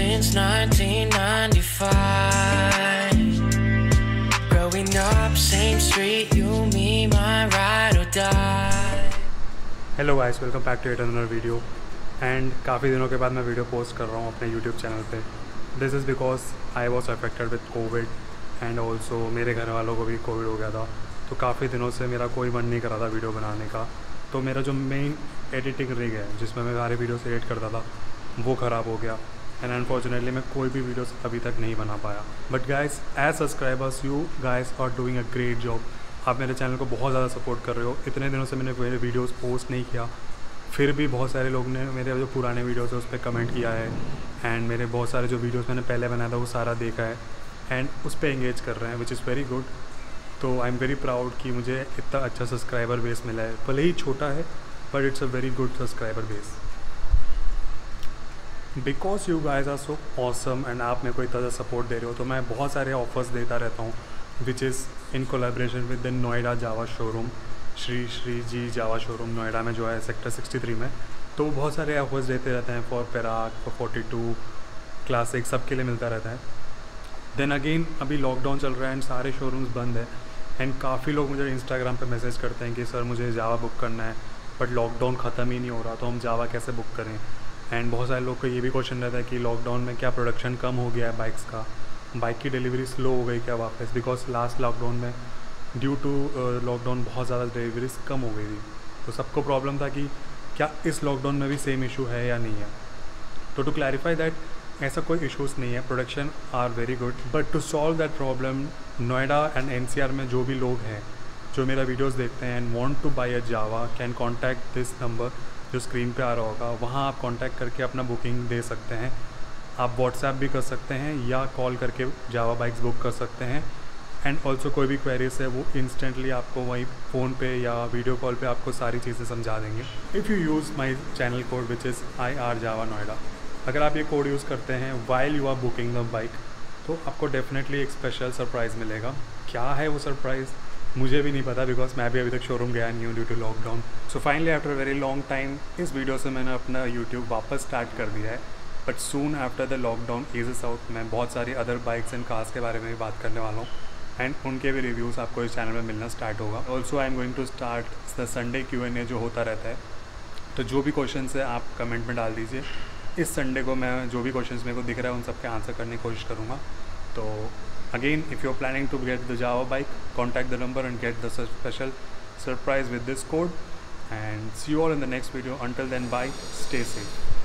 since 1995. Growing up, same street, you, me, my ride or die. Hello guys, welcome back to another video. And काफ़ी दिनों के बाद मैं video post कर रहा हूँ अपने यूट्यूब चैनल पे। This is because I was affected with covid and also मेरे घर वालों को भी कोविड हो गया था। तो काफ़ी दिनों से मेरा कोई मन नहीं कर रहा था वीडियो बनाने का। तो मेरा जो मेन एडिटिंग रिग है जिसमें मैं सारे वीडियोस एडिट करता था वो ख़राब हो गया एंड अनफॉर्चुनेटली मैं कोई भी वीडियोस अभी तक नहीं बना पाया। But guys, as subscribers you guys are doing a great job. आप मेरे चैनल को बहुत ज़्यादा सपोर्ट कर रहे हो। इतने दिनों से मैंने वीडियोस पोस्ट नहीं किया, फिर भी बहुत सारे लोग ने मेरे जो पुराने वीडियोस है उस पर कमेंट किया है एंड मेरे बहुत सारे जो वीडियोस मैंने पहले बनाया था वो सारा देखा है एंड उस पर एंगेज कर रहे हैं, विच इज़ वेरी गुड। तो आई एम वेरी प्राउड कि मुझे इतना अच्छा सब्सक्राइबर बेस मिला है। भले ही छोटा है but it's a very good subscriber base because you guys are so awesome and आप मेरे को इतना ज़्यादा सपोर्ट दे रहे हो। तो मैं बहुत सारे ऑफर्स देता रहता हूँ which is in collaboration with the Noida Jawa showroom, Shri ji Jawa showroom Noida में जो है सेक्टर 63 में। तो बहुत सारे ऑफर्स देते रहते हैं फॉर पेराक, फॉर 42 क्लासिक, सब के लिए मिलता रहता है। देन अगेन अभी लॉकडाउन चल रहा है एंड सारे शोरूम्स बंद है एंड काफ़ी लोग मुझे इंस्टाग्राम पे मैसेज करते हैं कि सर मुझे जावा बुक करना है बट लॉकडाउन ख़त्म ही नहीं हो रहा, तो हम जावा कैसे बुक करें। एंड बहुत सारे लोग को ये भी क्वेश्चन रहता है कि लॉकडाउन में क्या प्रोडक्शन कम हो गया है बाइक्स का, बाइक की डिलीवरी स्लो हो गई क्या वापस, बिकॉज लास्ट लॉकडाउन में ड्यू टू लॉकडाउन बहुत ज़्यादा डिलीवरीज कम हो गई थी। तो सबको प्रॉब्लम था कि क्या इस लॉकडाउन में भी सेम इशू है या नहीं है। तो टू क्लैरिफाई दैट ऐसा कोई इशूज़ नहीं है, production are very good. But to solve that problem, Noida and NCR में जो भी लोग हैं जो मेरा वीडियोस देखते हैं and want to buy a Jawa can contact this number जो स्क्रीन पे आ रहा होगा। वहाँ आप कॉन्टैक्ट करके अपना बुकिंग दे सकते हैं। आप व्हाट्सएप भी कर सकते हैं या कॉल करके जावा बाइक्स बुक कर सकते हैं। एंड ऑल्सो कोई भी क्वेरीज है वो इंस्टेंटली आपको वहीं फ़ोन पे या वीडियो कॉल पे आपको सारी चीज़ें समझा देंगे if you use my channel code which is IR Java Noida। अगर आप ये कोड यूज़ करते हैं while you are booking the bike तो आपको डेफिनेटली एक स्पेशल सरप्राइज़ मिलेगा। क्या है वो सरप्राइज़ मुझे भी नहीं पता बिकॉज मैं भी अभी तक शोरूम गया नहीं हूँ due to lockdown. So finally after very long time इस वीडियो से मैंने अपना यूट्यूब वापस स्टार्ट कर दिया है। But soon after the lockdown is out मैं बहुत सारी अदर बाइक्स एंड कार्स के बारे में भी बात करने वाला हूँ एंड उनके भी रिव्यूज़ आपको इस चैनल में मिलना स्टार्ट होगा। Also I am going to start the Sunday Q&A जो होता रहता है। तो जो भी क्वेश्चन है आप कमेंट में डाल दीजिए। इस संडे को मैं जो भी क्वेश्चंस मेरे को दिख रहा है उन सबके आंसर करने की कोशिश करूँगा। तो again if you are planning to get the Jawa bike, contact the number and get the special surprise with this code and see you all in the next video. Until then bye, stay safe.